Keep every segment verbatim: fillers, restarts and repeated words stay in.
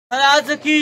आज की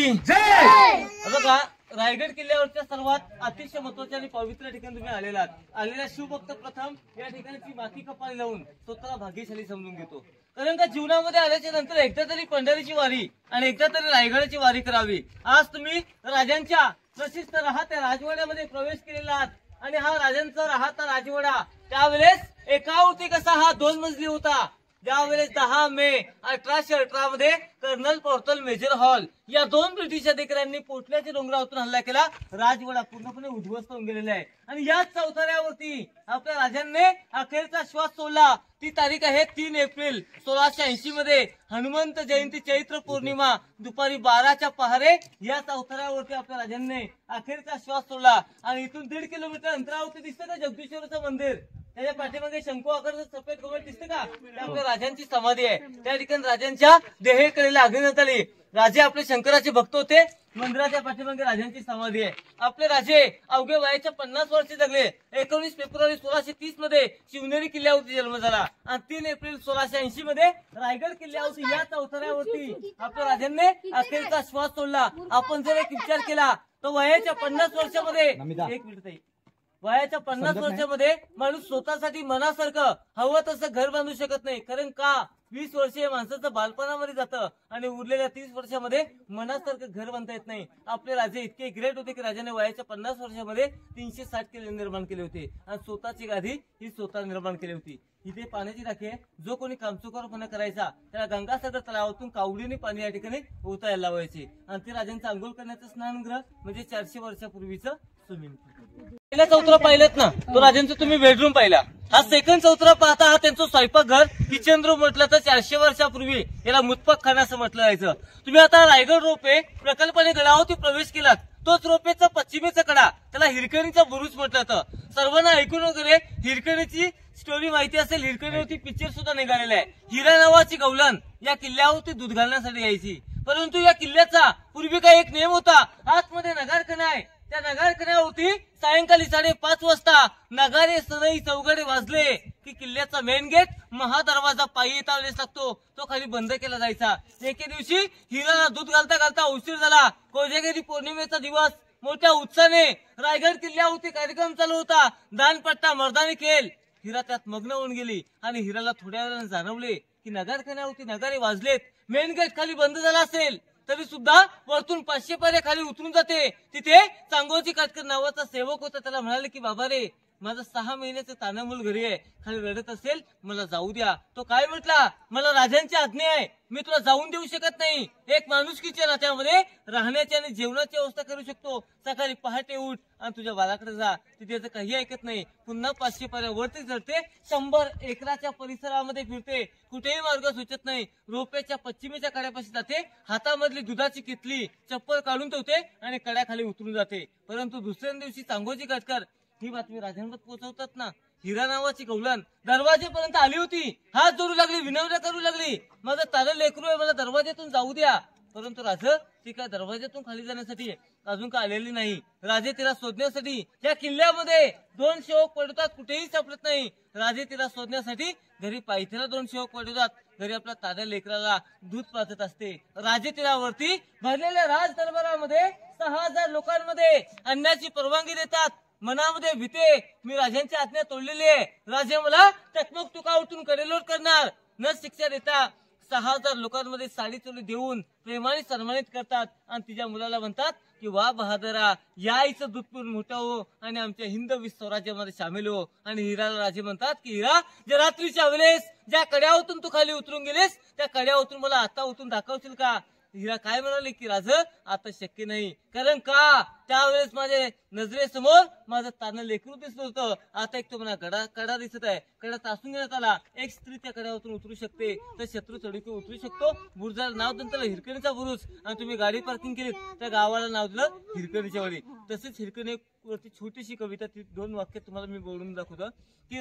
जय बघा, रायगड किल्ल्यावरच्या सर्वात अतिशय महत्वाच्या आणि पवित्र ठिकाणी तुम्ही आलेला आलेला शिवभक्त प्रथम या ठिकाणची माती कपाळी लावून स्वतःला भाग्यशाली समजून घेतो. कारण का जीवनामध्ये आल्याच्या नंतर एकदा तरी पंढरीची वारी आणि एकदा तरी रायगडाची वारी करावी. आज तुम्ही राजांच्या प्रशिस्त राहत्या राजवाड्यामध्ये प्रवेश केलेला आहात आणि हा राजांचा राहता राजवाडा त्यावेळेस एकावरती कसा हा दोन मजली होता. ज्यावेळेस दहा मे अठराशे अठरा मध्ये कर्नल पोर्टल मेजर हॉल या दोन ब्रिटिश अधिकाऱ्यांनी पोटल्याच्या डोंगरावरून हल्ला केला. राजवाडा पूर्णपणे उद्ध्वस्त होऊन गेलेला आहे आणि याच चौथऱ्यावरती आपल्या राजांनी अखेरचा श्वास सोडला. ती तारीख आहे तीन एप्रिल सोळाशे ऐंशी मध्ये हनुमंत जयंती चैत्र पौर्णिमा दुपारी बाराच्या पहारे या चौथऱ्यावरती आपल्या राजांनी अखेरचा श्वास सोडला. आणि इथून दीड किलोमीटर अंतरावरती दिसतं का जगदीश्वराचं मंदिर, त्याच्या पाठीमागे शंकू आकाराचं सफेद कमळ दिसतं का, त्या आपल्या राजांची समाधी आहे. त्या ठिकाणी राजांच्या देहेकडे अग्नी आली. राजे आपले शंकराचे भक्त होते. मंदिराच्या पाठीमागे राजांची समाधी आहे. आपले राजे अवघे वयाच्या पन्नास वर्षे जगले. एकोणीस फेब्रुवारी सोळाशे तीस मध्ये शिवनेरी किल्ल्यावरती जन्म झाला आणि तीन एप्रिल सोळाशे ऐंशी मध्ये रायगड किल्ल्यावरती या चौथऱ्यावरती आपल्या राजांनी अखेरचा श्वास सोडला. आपण जर एक विचार केला तर वयाच्या पन्नास वर्षामध्ये एक मिनिट ताई वयाच्या पन्नास वर्षामध्ये माणूस स्वतःसाठी मनासारखं हवं तसं घर बांधू शकत नाही. कारण का वीस वर्षे माणसाचं बालपणामध्ये जातं आणि उरलेल्या तीस वर्षामध्ये मनासारखं घर बांधता येत नाही. आपले राजे इतके ग्रेट होते की राजाने वयाच्या पन्नास वर्षामध्ये तीनशे साठ किल्ले निर्माण केले होते आणि स्वतःची गादी ही स्वतः निर्माण केली होती. इथे पाण्याची टाकी आहे. जो कोणी कामचुकारपणा करायचा त्याला गंगासागर तलावातून कावडीने पाणी या ठिकाणी ओतायला लावायचे आणि ते राजांचं आंघोळ करण्याचं स्नानगृह म्हणजे चारशे वर्षापूर्वीचं स्विमिंग पूल. पहिला चौथरा पाहिलात ना, तो राजांचा तुम्ही बेडरूम पाहिला. हा सेकंड चौथरा पाहता हा त्यांचं स्वयंपाकघर किचन रूम म्हटलं तर चारशे वर्षापूर्वी याला मुतपक खाना असं म्हटलं जायचं. तुम्ही आता रायगड रोपे प्रकल्पाने गडावरती प्रवेश केलात. तोच रोपेचा पश्चिमेचा कडा त्याला हिरकणीचा बुरुज म्हटलं जातं. सर्वांना ऐकून वगैरे हिरकणीची स्टोरी माहिती असेल. हिरकणीवरती पिक्चर सुद्धा निघालेला आहे. हिरा नावाची गवलन या किल्ल्यावरती दूध घालण्यासाठी यायची. परंतु या किल्ल्याचा पूर्वी काय एक नियम होता. आतमध्ये नगारखाना आहे. त्या नगारखान्यावरती सायंकाळी साडेपाच वाजता नगारे सनई चौघडे वाजले की किल्ल्याचा मेन गेट महादरवाजा पायी येता वेळेस लागतो तो खाली बंद केला जायचा. एके दिवशी हिराला दूध घालता घालता उशीर झाला. कोजागिरी पौर्णिमेचा दिवस मोठ्या उत्साहाने रायगड किल्ल्यावरती कार्यक्रम चालू होता. दानपट्टा मर्दानी खेळ. हिरा त्यात मग्न होऊन गेली आणि हिराला थोड्या वेळाने जाणवले की नगारखान्यावरती नगारे वाजलेत. मेन गेट खाली बंद झाला असेल तरी सुद्धा वरतून पाचशे पायऱ्या खाली उतरून जाते. तिथे चांगोजी काटकर नावाचा सेवक होता. त्याला म्हणाले की बाबा रे, माझं सहा महिन्याचं तानामूल घरी आहे, खाली रडत असेल मला जाऊ द्या. तो काय म्हटला, मला राजांची आज्ञा आहे, मी तुला जाऊन देऊ शकत नाही. एक माणुसकीच्या नात्यामध्ये राहण्याची आणि जेवणाची व्यवस्था करू शकतो. सकाळी पहाटे उठ आणि तुझ्या बाळाकडे जा. तिथे काही ऐकत नाही. पुन्हा पाचशे पायऱ्या वरती चढते. शंभर एकराच्या परिसरामध्ये फिरते. कुठेही मार्ग सुचत नाही. रोप्याच्या पश्चिमेच्या कड्यापाशी जाते. हातामधली दुधाची किटली चप्पल काढून ठेवते आणि कड्याखाली उतरून जाते. परंतु दुसऱ्या दिवशी चांगोजी काटकर ही बातमी राजांवर पोहोचवतात ना. हिरा नावाची गवलन दरवाजेपर्यंत आली होती. हात जोडू लागली, विनवण्या करू लागली, माझं तारं लेकरू आहे, मला दरवाज्यातून जाऊ द्या. परंतु राजा ती काय दरवाज्यातून खाली जाण्यासाठी अजून का आलेली नाही. राजे तिला शोधण्यासाठी या किल्ल्यामध्ये दोन सेवक पडतात, कुठेही सापडत नाही. राजे तिला शोधण्यासाठी घरी पायथ्याला दोन सेवक पडतात. घरी आपल्या ताऱ्या लेकराला दूध पाजत असते. राजे तिला वरती भरलेल्या राज दरबारामध्ये सहा हजार लोकांमध्ये आणण्याची परवानगी देतात. मनामध्ये भीते, मी राजांची आज्ञा तोडलेली आहे. राजे मला टकमक तुका उठून कडेलोट करणार न शिक्षा देता सहा हजार लोकांमध्ये साडी चोली देऊन प्रेमाने सन्मानित करतात आणि तिच्या मुलाला म्हणतात की वा बहादरा, या आईचं दूध पिऊन मोठा हो आणि आमच्या हिंद विश्व स्वराज्यामध्ये सामील हो. आणि हिराला राजे म्हणतात की हिरा, ज्या रात्रीच्या वेळेस ज्या कड्यावरून तू खाली उतरून गेलेस त्या कड्यावरून मला आता उतरून दाखवशील का. हिरा काय म्हणाले की राजा आता शक्य नाही. कारण का त्यावेळेस माझ्या नजरेसमोर माझं तानं लेकरू दिसत होतं. आता एक तो म्हणा कडा कडा दिसत आहे. कडा तासून घेण्यात आला. एक स्त्री त्या कड्यावरून उतरू शकते तर शत्रू चढून उतरू शकतो. बुरुजाला नाव दिलं त्याला हिरकणीचा बुरुज. आणि तुम्ही गाडी पार्किंग केली त्या गावाला नाव दिलं हिरकणीच्या वाडी. तसेच हिरकणी वरती छोटीशी कविता ती दोन वाक्य तुम्हाला मी बोलून दाखवतो की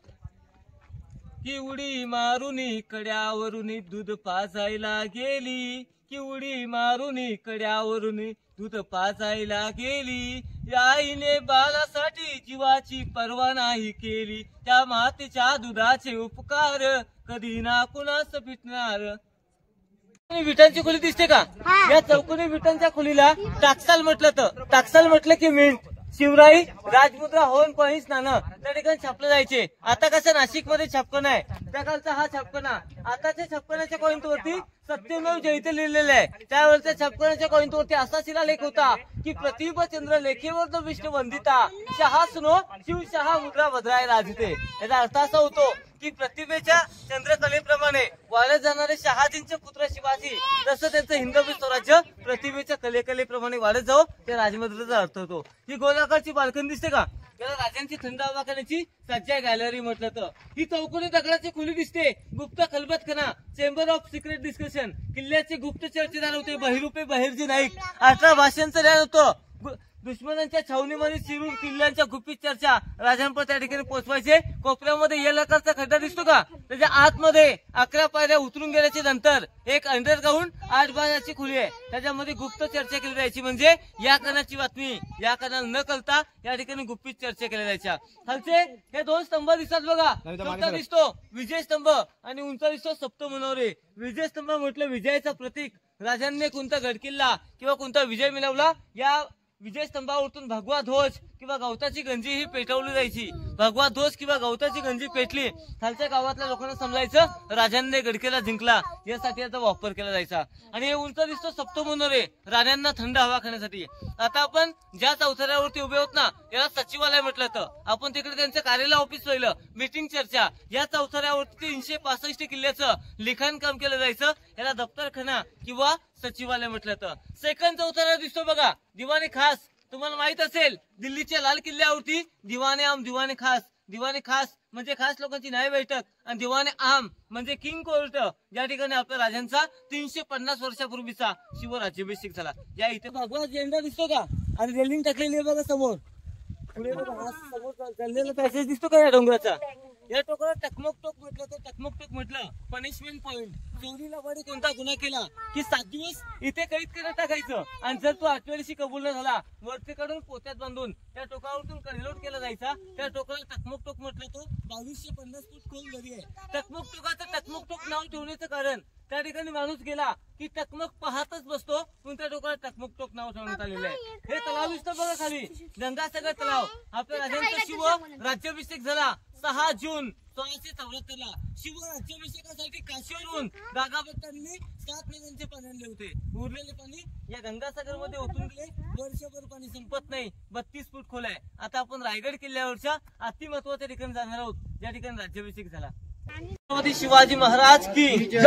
की उडी मारुनी कड्यावरून दूध पाजायला गेली. की उडी मारुनी कड्यावरून दूध पाजायला गेली. या आईने बाळासाठी जीवाची पर्वा नाही केली. त्या मातेच्या दुधाचे उपकार कधी ना कुणास फिटणार. विटांची खोली दिसते का? या चौकोनी विटांच्या खोलीला टाकसाल म्हटलं तर टाकसाल म्हटलं की मिंट, शिवराई, राजमुद्रा, होन, पॉईंट्स, नाणं त्या ठिकाणी छापले जायचे. आता कसं नाशिक मध्ये छापकन आहे, त्या कालचा हा छापकना. आताच्या छापकनाच्या कॉईंटवरती सत्यमेव जयते लिहिलेलं आहे. त्यावेळेच्या छापकनाच्या कॉईंटवरती असा शिलालेख होता की प्रतिभचंद्र लेखेवर जो विष्णू वंदिता शहा सुनो शिवशहा मुद्रा भद्राय राजते. याचा अर्थ असा होतो की प्रतिभेच्या चंद्रकलेप्रमाणे वाढत जाणारे शहाजींचे पुत्र शिवाजी जसं त्यांचं हिंदवी स्वराज्य प्रतिभेच्या कलेकलेप्रमाणे वाढत जावं, त्या राजमुद्रेचा अर्थ होतो. ही गोलाकारची बाल्कनी दिसते का? त्याला राजांची थंड हवा खाण्याची सज्जा गॅलरी म्हटलं तर. ही चौकोनी दगडाची खोली दिसते, गुप्त खलबतखाना, चेंबर ऑफ सिक्रेट डिस्कशन, किल्ल्याचे गुप्त चर्चेदार होते बहिरुपे बहिर्जी नाईक. अठरा भाषांचं ज्ञान होतं. दुश्मनांच्या छावणीमध्ये शिरून किल्ल्यांच्या गुपित चर्चा राजांपर्यंत त्या ठिकाणी पोहोचवायचे. कोपऱ्यामध्ये येल आकारचा खड्डा दिसतो का? त्याच्या आतमध्ये अकरा पायऱ्या उतरून गेल्याच्या नंतर एक अंडरग्राऊंड आठ बाराची खोली आहे. त्याच्यामध्ये गुप्त चर्चा केली जायची. म्हणजे या कणाची बातमी या कणाला न कळता या ठिकाणी गुपित चर्चा केल्या जायच्या. खालचे हे दोन स्तंभ दिसतात बघा. चौथा दिसतो विजय स्तंभ आणि उंचा दिसतो सप्त मनोरे. विजय स्तंभ म्हटलं विजयाचं प्रतीक. राजांनी कोणता गडकिल्ला किंवा कोणता विजय मिळवला या विजय स्तंभावरतून भगवा ध्वज किंवा गवताची गंजी ही पेटवली जायची. भगवा ध्वज किंवा गवताची गंजी पेटली खालच्या गावातल्या लोकांना समजायचं राजांनी गडकिल्ला जिंकला, यासाठी याचा वापर केला जायचा. आणि हे उंच दिसतो सप्त मनोरे, राण्यांना थंड हवा खाण्यासाठी. आता आपण ज्या चौथऱ्यावरती उभे होत ना याला सचिवालय म्हटलं तर आपण तिकडे त्यांचं कार्यालय ऑफिस पाहिलं, मीटिंग चर्चा. या चौथऱ्यावरती तीनशे पासष्ट किल्ल्याचं लिखाण काम केलं जायचं. याला दप्तरखाना किंवा सचिवालय म्हटलं तर. सेकंड चौथरा दिसतो बघा दिवाणी खास. तुम्हाला माहित असेल दिल्लीच्या लाल किल्ल्यावरती दिवाणे आम दिवाणे खास. दिवाणी खास म्हणजे खास लोकांची न्याय बैठक आणि दिवाणे आम म्हणजे किंग कोर्ट. या ठिकाणी आपल्या राजांचा तीनशे पन्नास वर्षापूर्वीचा शिवराज्याभिषेक झाला. या इथे भगवा झेंडा दिसतो का? आणि रेलिंग टाकलेली आहे बघा समोर. पुढे बघा समोर चाललेला पॅसेज दिसतो का या डोंगराचा? या टोकाला टकमक टोक म्हटलं तर टकमक टोक म्हटलं पनिशमेंट पॉइंट. चोरीला वाडी कोणता गुन्हा केला की सात दिवस इथे कैद करत टाकायचं आणि जर तो आठव्या दिवशी कबूल न झाला वरती काढून पोत्यात बांधून त्या टोकावरतून करिलोट केला जायचा. त्या टोकाला टकमक टोक म्हटलं तो बावीसशे पन्नास फूट खोल दरी आहे. टकमक टोकाचं टकमक टोक नाव ठेवण्याचं कारण त्या ठिकाणी माणूस गेला की टकमक पाहतच बसतो, पण त्या टोकाला टकमक टोक नाव ठेवण्यात आलेलं आहे. हे तलाव दिसतं बघा खाली गंगासागर तलाव. आपल्या राजांचा शिव राज्याभिषेक झाला सहा जून सोळाशे चौऱ्याहत्तर ला. शिव राज्याभिषेकासाठी काशीवरून गागाभट्टांनी सात नद्यांचे पाणी आणले होते. उरलेले पाणी या गंगासागर मध्ये ओतून गेले. वर्षभर पाणी संपत नाही. बत्तीस फूट खोल आहे. आता आपण रायगड किल्ल्यावरच्या अति महत्वाच्या ठिकाणी जाणार आहोत ज्या ठिकाणी राज्याभिषेक झाला. छत्रपती शिवाजी महाराज की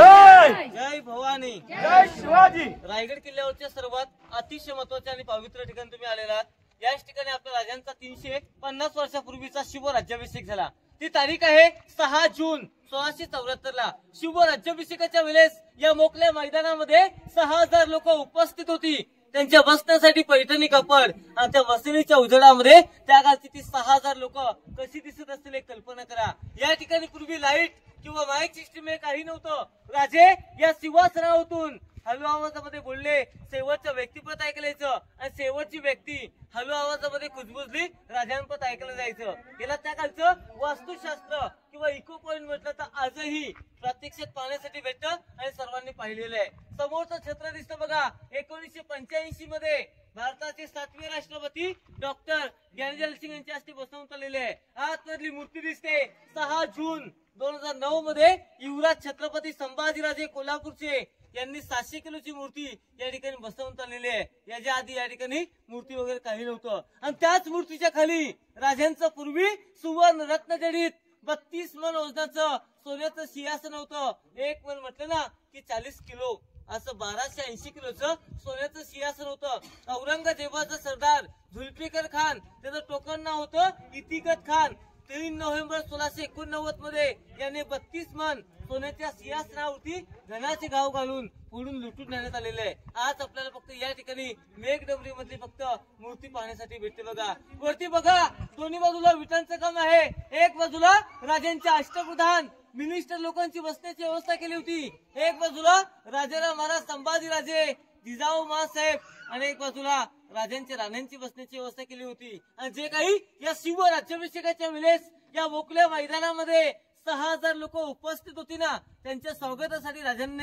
जय. जय भवानी जय शिवाजी. रायगड किल्ल्यावरच्या सर्वात अतिशय महत्वाच्या आणि पवित्र ठिकाणी तुम्ही आलेला आहात. याच ठिकाणी आपल्या राजांचा तीनशे पन्नास वर्षापूर्वीचा शिव राज्याभिषेक झाला. ती तारीख आहे सहा जून सोळाशे चौऱ्याहत्तर ला. शिव राज्याभिषेकाच्या वेळेस या मोकळ्या मैदानामध्ये सहा हजार लोक उपस्थित होती. त्यांच्या बसण्यासाठी पैठणी कापड आणि त्या वसईच्या उजेडामध्ये त्या काळची ती सहा हजार लोक कशी दिसत असतील एक कल्पना करा. या ठिकाणी पूर्वी लाईट किंवा माईक सिस्टीम हे काही नव्हतं. राजे या सिंहासनावरून हलू आवाजामध्ये बोलले, शेवटचं व्यक्तिपद ऐकलायचं आणि शेवटची व्यक्ती हलू आवाजामध्ये कुजबुजली राजांपद ऐकलं जायचं. याला त्या कालचं वास्तुशास्त्र किंवा इको पॉइंट म्हटलं तर आजही प्रत्यक्षात पाहण्यासाठी भेटतं आणि सर्वांनी पाहिलेलं आहे. समोरचं छत्र दिसतं बघा. एकोणीसशे पंच्याऐंशी मध्ये भारताचे सातवे राष्ट्रपती डॉक्टर ज्ञानजल सिंग यांच्या हस्ते बसवण्यात आलेले आहे. आतमधली मूर्ती दिसते. सहा जून दोन हजार नऊ मध्ये युवराज छत्रपती संभाजीराजे कोल्हापूरचे यांनी सातशे किलोची मूर्ती या ठिकाणी बसवण्यात आलेली आहे. याच्या आधी या ठिकाणी मूर्ती वगैरे काही नव्हतं. आणि त्याच मूर्तीच्या खाली राजांचं पूर्वी सुवर्ण रत्न जडित बत्तीस मन वजनाचं सोन्याचं सिंहासन होतं. एक मन म्हटलं ना की चाळीस किलो असं बाराशे ऐंशी किलोचं सोन्याचं सिंहासन होतं. औरंगजेबाचा सरदार झुल्फिकार खान त्याचं टोकन नाव होतं इतिगत खान. तीन नोव्हेंबर सोळाशे एकोणनव्वद मध्ये याने बत्तीस मन सोन्याच्या सिंहासनावरती धनाचे गाव घालून पुढून लुटून नेण्यात आलेले आहे. आज आपल्याला फक्त या ठिकाणी मेघडबरी मधली फक्त मूर्ती पाहण्यासाठी भेटते बघा. वरती बघा दोन्ही बाजूला विटांचं काम आहे. एक बाजूला राजांचे अष्टप्रधान मिनिस्टर लोकांची बसण्याची व्यवस्था केली होती. एक बाजूला राजाराम महाराज संभाजीराजे जिजाऊ महासाहेब आणि एक बाजूला राजांच्या राण्यांची बसण्याची व्यवस्था केली होती. आणि जे काही या शिव राज्याभिषेकाच्या वेळेस या मोकळ्या मैदानामध्ये सहा हजार लोक उपस्थित होती ना त्यांच्या स्वागतासाठी राजांनी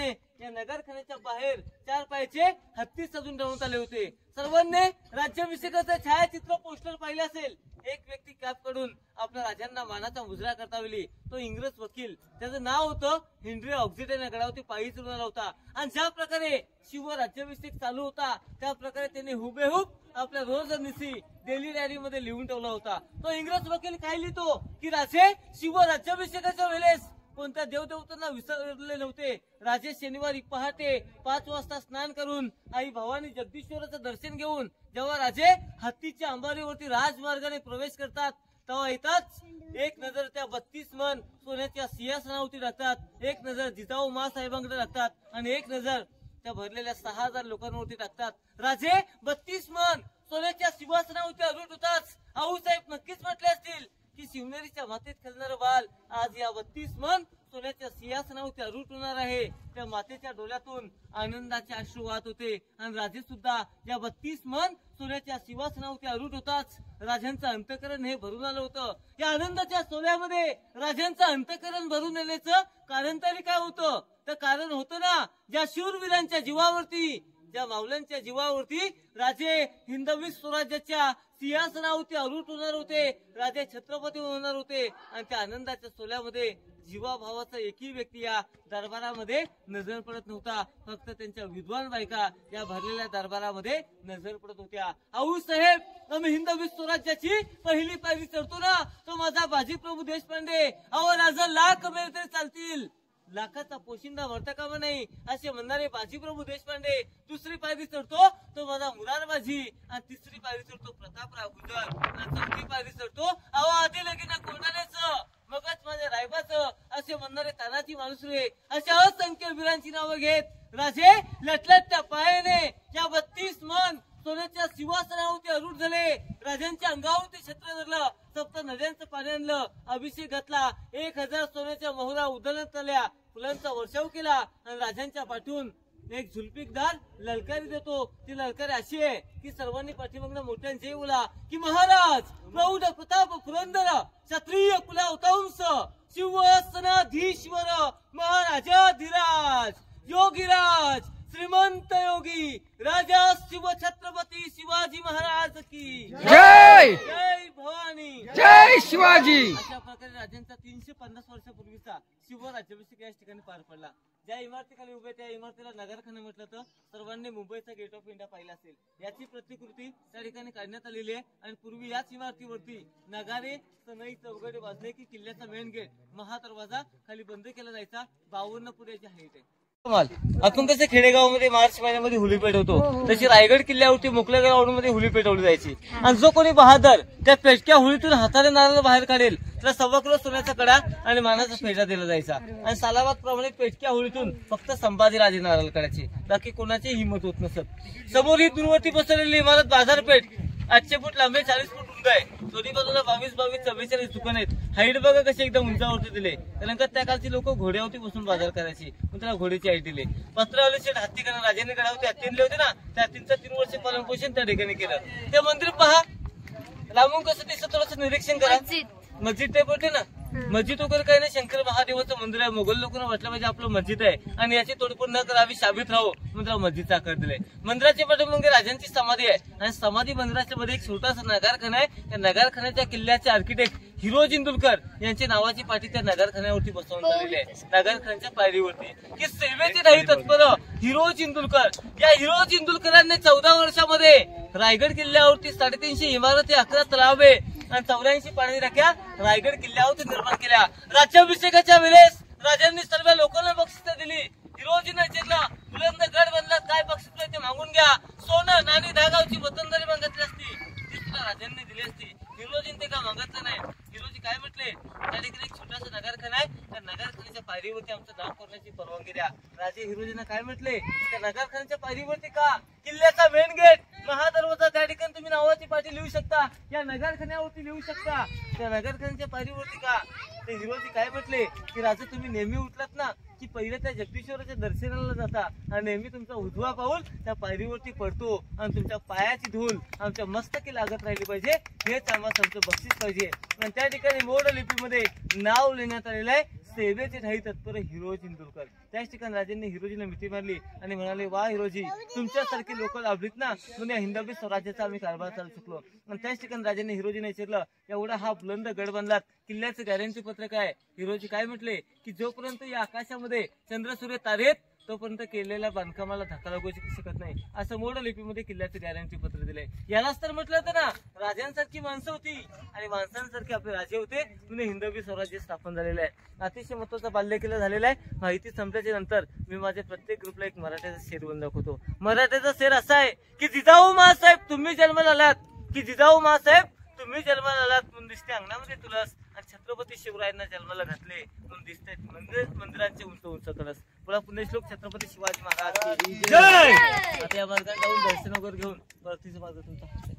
या नगरखान्याच्या बाहेर चार पायाचे हत्ती सजून ठेवण्यात आले होते. सर्वांनी राज्याभिषेकाचं छायाचित्र पोस्टर पाहिले असेल. एक व्यक्ती कॅप कडून आपल्या राजांना मानाचा मुजरा करता वेळी तो इंग्रज वकील, त्याचं नाव होतं हेनरी ऑक्सिडन, या गडावरती पायी चढून आला होता. आणि ज्या प्रकारे शिव राज्याभिषेक चालू होता त्या प्रकारे त्यांनी हुबेहूब आपल्या रोजनिशी डेली डायरी मध्ये लिहून ठेवला होता. तो इंग्रज वकील काय लिहितो की राजे शिव राज्याभिषेकाच्या वेळेस कोणत्या देवदेवतांना विसरले नव्हते. राजे शनिवारी पहाटे पाच वाजता स्नान करून आई भवानी जगदीश्वराचं दर्शन घेऊन जेव्हा राजे हत्तीच्या अंबारीवरती राजमार्गाने प्रवेश करतात तेव्हा येताच एक नजर त्या बत्तीस मन सोन्याच्या सिंहासनावरती टाकतात, एक नजर जिजाऊ मासाहेबांकडे टाकतात आणि एक नजर त्या भरलेल्या सहा हजार लोकांवरती टाकतात. राजे बत्तीस मन सोन्याच्या सिंहासनावरती आरूढ होताच आऊसाहेब नक्कीच म्हटले असतील की शिवनेरीच्या मातेत खेळणारं बाल आज या बत्तीस मन सोन्याच्या सिंहासनावरती आरूढ होणार आहे. त्या मातेच्या डोळ्यातून आनंदाचे अश्रू वाहत होते आणि राजे सुद्धा या बत्तीस मन सोन्याच्या सिंहासनावरती आरूढ होताच राजांचं अंतकरण हे भरून आलं होतं. या आनंदाच्या सोहळ्यामध्ये राजांचं अंतकरण भरून येण्याचं कारण तरी काय होतं? तर कारण होतं ना ज्या शूरवीरांच्या जीवावरती, ज्या मावल्यांच्या जीवावरती राजे हिंदवी स्वराज्याच्या सिंहासनावरती आरूढ होणार होते, राजे छत्रपती होणार होते. आणि त्या आनंदाच्या सोहळ्यामध्ये जीवाभावाचा एकही व्यक्ती या दरबारामध्ये नजर पडत नव्हता. फक्त त्यांच्या विद्वान बायका या भरलेल्या दरबारामध्ये नजर पडत होत्या. आऊ साहेब आम्ही हिंदवी स्वराज्याची पहिली पायरी चढतो ना, तो माझा बाजीप्रभू देशपांडे. अहो राजा लाख मेले तरी चालतील, लाखाचा पोशिंदा भरता कामा नाही असे म्हणणारे बाजीप्रभू देशपांडे. दुसरी पायरी चढतो तो माझा मुरारबाजी आणि तिसरी पायरी चढतो प्रतापराव गुजर आणि चौथी पायरी चढतो अहो आधी लगीना कोणालेच मगच माझ्या रायबाचं असे म्हणणारे तानाजी मालुसरे. अशा असंख्य वीरांची नावं घेत राजे लटलटत्या पायाने या बत्तीस मन सोन्याच्या सिंहासनावरती आरूढ झाले. राजांच्या अंगावरती छत्र धरलं, सप्त नद्यांचं पाणी आणलं, अभिषेक घातला, एक हजार सोन्याच्या मोहरा उधळण्यात आल्या, फुलांचा वर्षाव केला आणि राजांच्या पाठून एक झुलपिकदार ललकारी देतो. ती ललकारी अशी आहे की सर्वांनी पाठीमागनं मोठ्यांचे बोला की महाराज प्रौढ प्रताप पुरंदर क्षत्रिय कुलावतांस सिंहासनाधीश्वर महाराजाधिराज योगीराज श्रीमंत योगी राजा शिव छत्रपती शिवाजी महाराज की जय. जय भवानी जय शिवाजी. अशा प्रकारे राजांचा तीनशे पन्नास वर्षापूर्वीचा शिव राज्याभिषेक या ठिकाणी पार पडला. ज्या इमारतीखाली उभे त्या इमारतीला नगरखाना म्हटलं तर सर्वांनी मुंबईचा गेट ऑफ इंडिया पाहिला असेल. याची प्रतिकृती त्या ठिकाणी काढण्यात आलेली आहे आणि पूर्वी याच इमारतीवरती नगारे सनई चौघडे वाजले की किल्ल्याचा मेन गेट महादरवाजा खाली बंद केला जायचा. बावन्न फुटाची हाईट आहे. आपण कसं खेडेगावामध्ये मार्च महिन्यामध्ये होळी पेटवतो तशी रायगड किल्ल्यावरती मोकळ्या ग्राउंडमध्ये होळी पेटवली जायची. आणि जो कोणी बहादर त्या पेटक्या होळीतून हाताने नारळ बाहेर काढेल त्याला सव्वा किलो सोन्याचा कडा आणि मानाचा फेटा दिला जायचा. आणि सालाबाद प्रमाणे पेटक्या होळीतून फक्त संभाजीराजे नारळ काढायचे, बाकी कोणाची हिंमत होत नसत. समोर ही दूरवरती पसरलेली इमारत बाजारपेठ आठशे फूट लांबी, चाळीस फूट उंच आहे. दोन्ही बाजूला बावीस बावीस चव्वेचाळीस दुकान आहेत. हाईट बघा कशी एकदम उंचावरती दिले, कारण का त्या कालची लोक घोड्यावरती बसून बाजार करायची, पण त्याला घोड्याची हाईट दिली. पत्रावले शेठ हत्ती कारण राजांनी गडावरती हत्ती आणले होते ना, त्या हत्तींचं तीन वर्ष पालन पोषण त्या ठिकाणी केलं. ते मंदिर पहा लांबून कसं दिसत थोडंसं निरीक्षण करा. मस्जिद ते बोलते ना, मस्जिद वगैरे काही नाही, शंकर महादेवाचं मंदिर आहे. मोगल लोकांना वाटलं पाहिजे आपलं मस्जिद आहे आणि याची तोडफोड न करावी, शाबित राहो म्हणून त्याला मस्जिदचा आकार दिलाय. मंदिराच्या पाठीमागे राजांची समाधी आहे आणि समाधी मंदिराच्या मध्ये एक छोटासा नगारखाना आहे. त्या नगारखान्याच्या किल्ल्याचे आर्किटेक्ट हिरोज इंदुलकर यांची नावाची पाठी त्या नगारखान्यावरती बसवण्यात आलेली आहे. नगारखान्याच्या पायरीवरती की सेवेचे नाही तत्पर हिरोज इंदुलकर. या हिरोज इंदुलकरांनी चौदा वर्षामध्ये रायगड किल्ल्यावरती साडेतीनशे इमारती, अकरा तलावे आणि चौऱ्याऐंशी पाणी टाक्या रायगड किल्ल्यावरती निर्माण केल्या. राज्याभिषेकाच्या वेळेस राजांनी सर्व लोकांना बक्षिसं दिली. हिरोजीनं जिंकला, बुलंद गड बनला, काय बक्षीस ते मागून घ्या. सोनं नाणी धागावची वतनदारी मागितली असती ती सुद्धा राजांनी दिली असती. हिरोजीन ते का मागितलं नाही. हिरोजी काय म्हटले, त्या ठिकाणी एक छोटासा नगरखाना आहे, त्या नगरखान्याच्या पायरीवरती आमचं नाव करण्याची परवानगी द्या. राजे हिरोजीनं काय म्हटले, त्या नगरखान्याच्या पायरीवरती का किल्ल्याचा मेन गेट महादरवाजा त्या ठिकाणी तुम्ही नावाची पाठी लिहू शकता, या नगरखान्यावरती लिहू शकता. त्या नगरखान्याच्या पायरीवरती का ते हिरोजी काय म्हटले की राजा तुम्ही नेहमी उठलात ना की पहिले त्या जगदीश्वराच्या दर्शनाला जाता आणि नेहमी तुमचा उजवा पाऊल त्या पायरीवरती पडतो आणि तुमच्या पायाची धूल आमच्या मस्तकी लागत राहिली पाहिजे, हेच आम्हाला आमचं बक्षीस पाहिजे. आणि त्या ठिकाणी मोड लिपीमध्ये नाव लिहिण्यात आलेलं आहे सेवेचे ठाई तत्पर हिरोजी इंदुरकर. त्याच ठिकाणी राजांनी हिरोजीला मिठी मारली आणि म्हणाले, वा हिरोजी, तुमच्यासारखे लोक लाभलीत ना म्हणून या हिंदवी स्वराज्याचा आम्ही कारभार चालू शकलो. आणि त्याच ठिकाणी राजांनी हिरोजीने विचारलं, एवढा हा बुलंद गड बांधलात, किल्ल्याचं गॅरंटी पत्र काय? हिरोजी काय म्हटले की जोपर्यंत या आकाशामध्ये चंद्र सूर्य तारेत तोपर्यंत केलेल्या बांधकामाला धक्का लागू शकत नाही, असं मोड लिपीमध्ये किल्ल्याचे गॅरंटी पत्र दिले. यालाच तर म्हटलं होतं ना, राजांसारखी माणसं होती आणि माणसांसारखे आपले राजे होते म्हणून हिंदवी स्वराज्य स्थापन झालेलं आहे. अतिशय महत्वाचा बाल्य किल्ला झालेला आहे. माहिती संपल्याच्या नंतर मी माझ्या प्रत्येक ग्रुपला एक मराठ्याचा शेर बंद दाखवतो. मराठ्याचा शेर असा आहे की जिजाऊ मासाहेब तुम्ही जन्माला आलात, की जिजाऊ मासाहेब तुम्ही जन्माला आलात म्हणून दिसते अंगणामध्ये तुलस, आणि छत्रपती शिवरायांना जन्माला घातले म्हणून दिसते मंदिर मंदिरांचे उंच उंच कलस. पुढे पुण्यश्लोक छत्रपती शिवाजी महाराज की जय. आता या मार्गाने जाऊन दर्शन वगैरे घेऊन परतीचा मार्ग तुमचा.